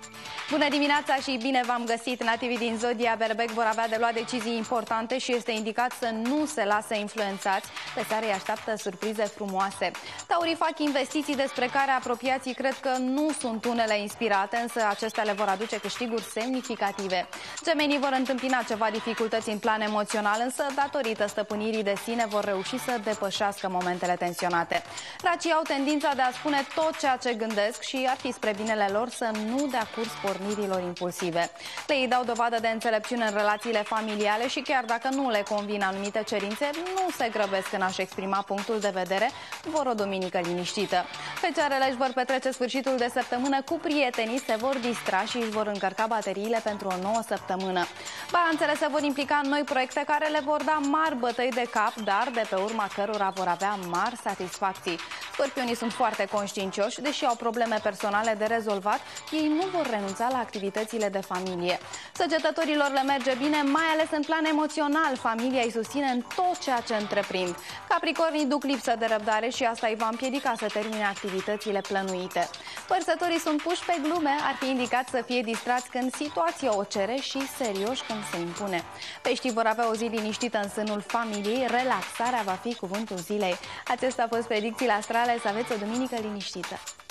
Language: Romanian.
Bună dimineața și bine v-am găsit! Nativii din Zodia Berbec vor avea de luat decizii importante și este indicat să nu se lasă influențați. Pe seară îi așteaptă surprize frumoase. Taurii fac investiții despre care apropiații cred că nu sunt unele inspirate, însă acestea le vor aduce câștiguri semnificative. Gemenii vor întâmpina ceva dificultăți în plan emoțional, însă datorită stăpânirii de sine vor reuși să depășească momentele tensionate. Racii au tendința de a spune tot ceea ce gândesc și ar fi spre binele lor să nu dea curs pornirilor impulsive. Leii dau dovadă de înțelepciune în relațiile familiale și chiar dacă nu le convin anumite cerințe, nu se grăbesc în a-și exprima punctul de vedere, vor o duminică liniștită. Fecioarele își vor petrece sfârșitul de săptămână cu prietenii, se vor distra și își vor încărca bateriile pentru o nouă săptămână. Balanțele se vor implica în noi proiecte care le vor da mari bătăi de cap, dar de pe urma cărora vor avea mari satisfacții. Scorpionii sunt foarte conștiincioși, deși au probleme personale de rezolvat, ei nu vor renunța la activitățile de familie. Săgetătorilor le merge bine, mai ales în plan emoțional. Familia îi susține în tot ceea ce întreprind. Capricornii duc lipsă de răbdare și asta îi va împiedica să termine activitățile plănuite. Vărsătorii sunt puși pe glume, ar fi indicat să fie distrați când situația o cere și serioși când se impune. Peștii vor avea o zi liniștită în sânul familiei, relaxarea va fi cuvântul zilei. Acestea au fost predicțiile astrale, să aveți o duminică liniștită.